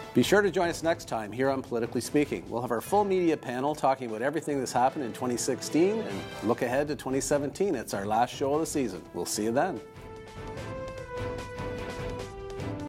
Be sure to join us next time here on Politically Speaking. We'll have our full media panel talking about everything that's happened in 2016 and look ahead to 2017. It's our last show of the season. We'll see you then.